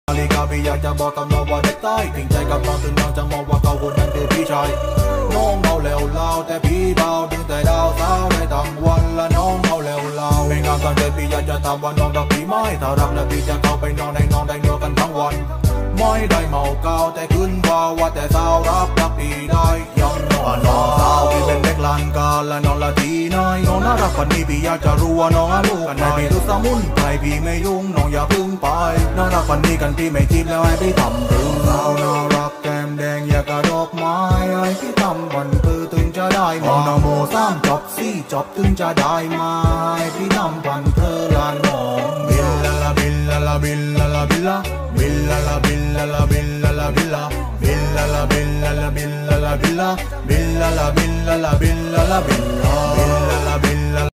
ลีกาพี่อยากจะบอกกับน้องว่าได้ใต้ถึงใจกับน้องถึงน้องจะมองว่าเขาคนนั้นคือพี่ชายน้องเมาแล้วเล่าแต่พี่เบาดึงแต่ดาวสาวได้ทั้งวันละน้องเมาแล้วเล่าไม่งานตั้งใจพี่อยากจะถามว่าน้องรักพี่ไหมถ้ารักแล้วพี่จะเข้าไปนอนให้น้องได้นอนกันทั้งวันไม่ได้เมาเก่าแต่ขึ้นว่าแต่สาวรักพี่ได้ยังน้องสาวพี่เป็นเด็กลานกาและน้องละดีนายน้องน่ารักวันนี้พี่อยากจะรู้ว่าน้องอาลูกกันไหนพี่รู้สมุนไพรพี่ไม่ยุ่งน้องอย่าพึ่งไปน่ารักวันนี้กันพี่ไม่จีบแล้วให้พี่ทำถึงสาวน่ารักแก้มแดงอยากกระดอกไม้ให้พี่ทำวันคือถึงจะได้มาโนโมสามจบสี่จบถึงจะได้มาให้พี่ทำวันเธอละน้องบิลลาลาบิลลาลาบิลลาลาบิลลาบิลลาลาบิลลาลาบิลลาลาบิลลาบิลลาลาบิลลาลาบิลลาลาบิลลาบิลลาลาบิลลาลาบิลลาลาบิลลาบิลลาลาบิลลา